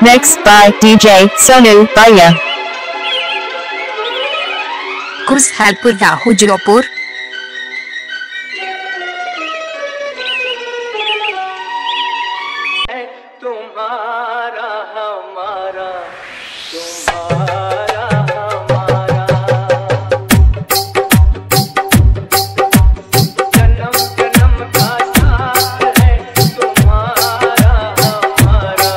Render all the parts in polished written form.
Mixed by DJ Sonu Bhaiya. Kurshalpur Hujropur. तुम्हारा हमारा जन्म जन्म का साथ है तुम्हारा हमारा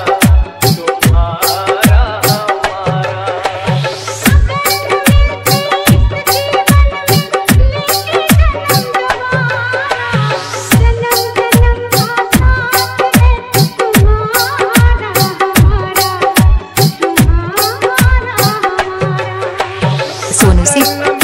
सोनू से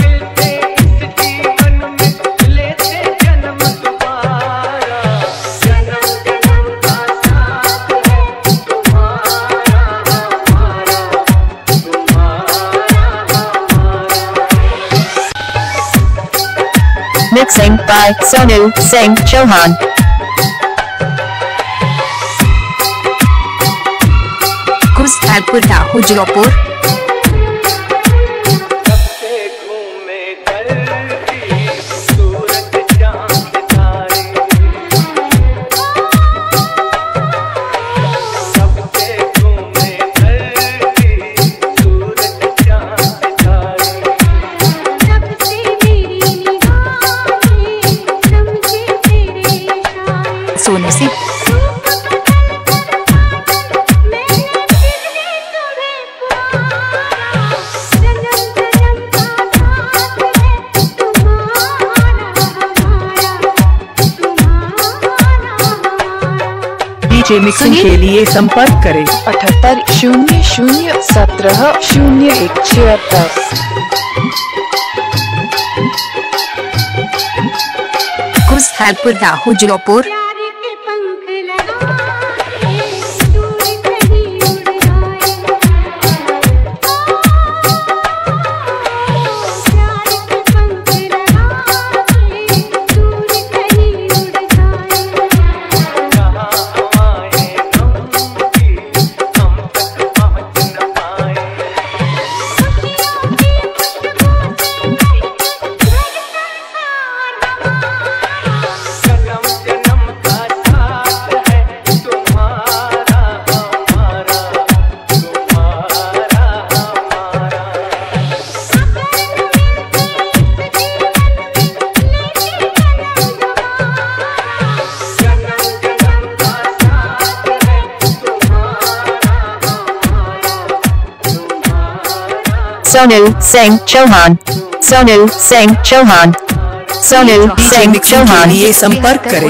Mixing by Sonu Singh Chauhan. Kurshalpur Hujropur. Sonu से डीजे मिक्सिंग के लिए संपर्क करें 7800170176। Kurshalpur Hujropur. Sonu Singh Chauhan. Sonu Singh Chauhan. Sonu Singh Chauhan. लिए संपर्क करें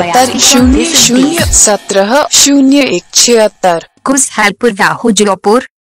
7800170176। Kurshalpur Hujropur.